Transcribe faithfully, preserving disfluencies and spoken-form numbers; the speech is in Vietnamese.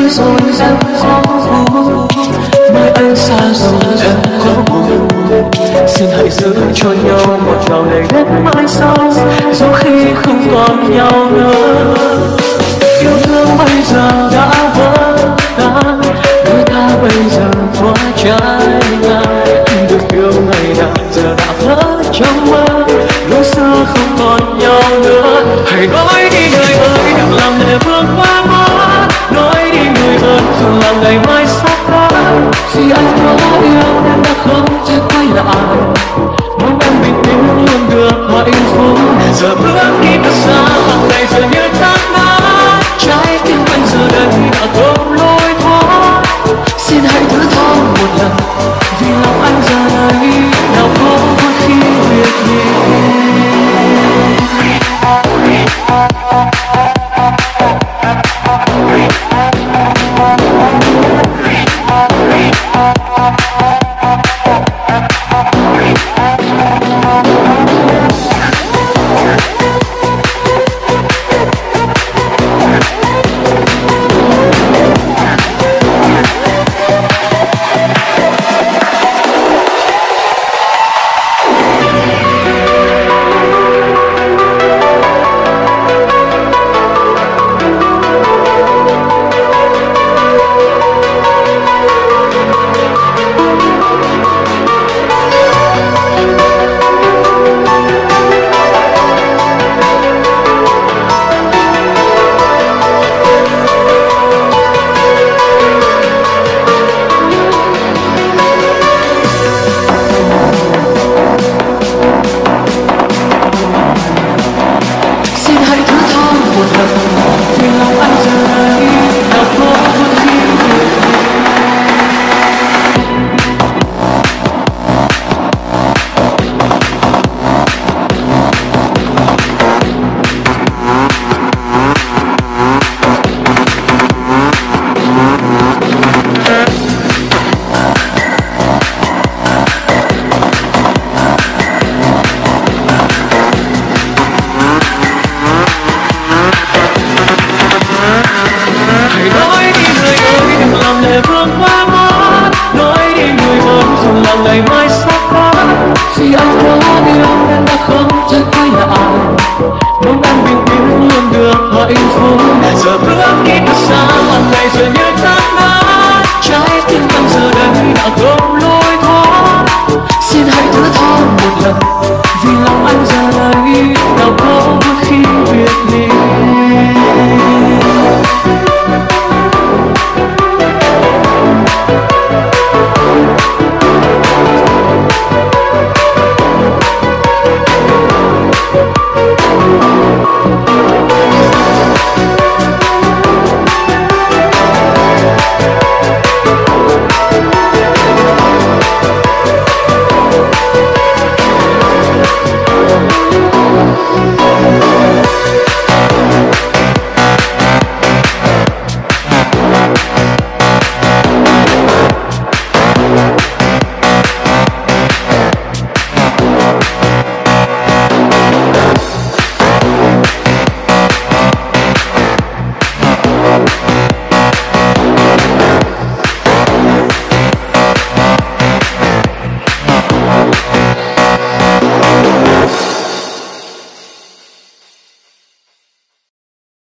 đi rồi em có buồn, mai anh xa rồi em có buồn. Xin hãy giữ cho nhau một trào này đến mãi sau, dù khi không còn nhau nữa. Yêu thương bây giờ đã vỡ tan, đôi ta bây giờ quá trái ngang. Được yêu ngày nào giờ đã vỡ trong mơ, lối xưa không còn nhau nữa. Hãy nói đi người ơi, đừng làm để bước qua mất. Nói đi người ơi, dù làm ngày mai sắp tới. Vì anh có yêu